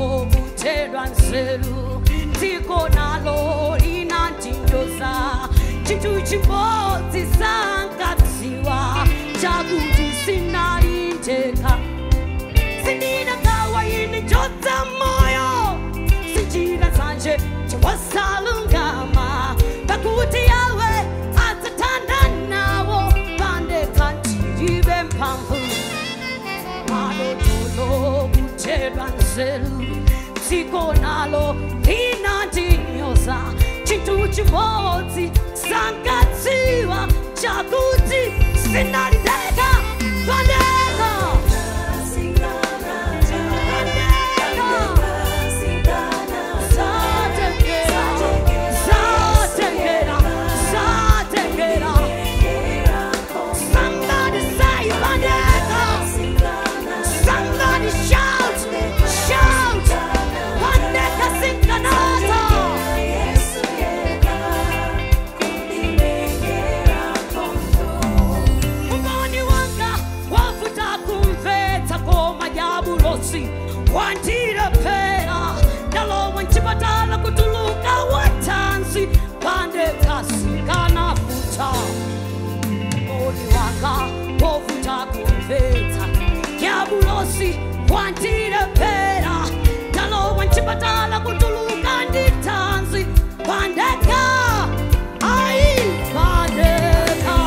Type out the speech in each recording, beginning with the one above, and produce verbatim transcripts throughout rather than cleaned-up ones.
Chitsulo kutelwa nzeru dziko nalo linandinyoza chintu chimodzi sankadziwa chakuti sinalindeka sindinagawa ine njodza moyo sinjira zanje chawasalungama pakuti yawe adzatanda nawo Pandekha ndiribe mphamvu Chitsulo kutelwa nzeru dziko nalo linandinyoza chintu chimodzi sankadziwa chakuti sinalindeka Pandekha Wantira pera dalo wanchipatala kutuluka watansi Pandekha sikana futa Moni wanga wofuta kumveta Yabulosi wantira pera dalo wanchipatala kutuluka nditansi Pandekha ai Pandekha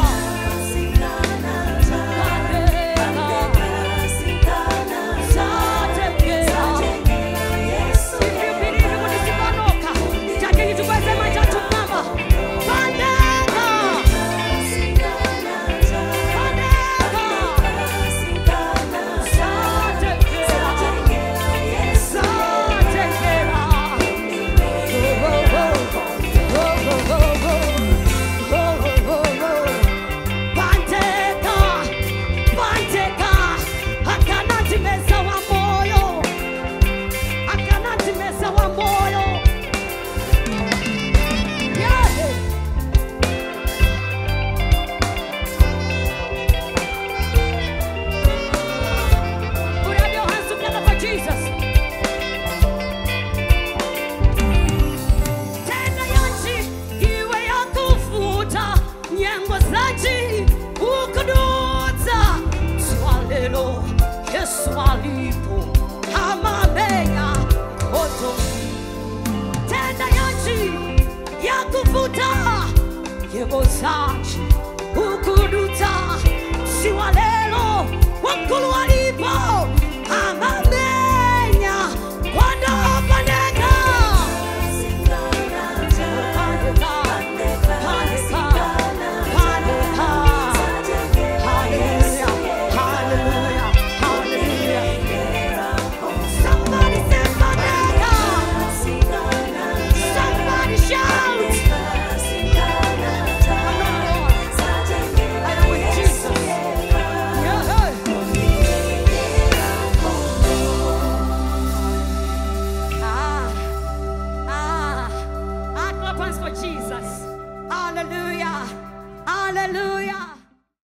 Sachi, ukuduta, siwalelo, wakulu wali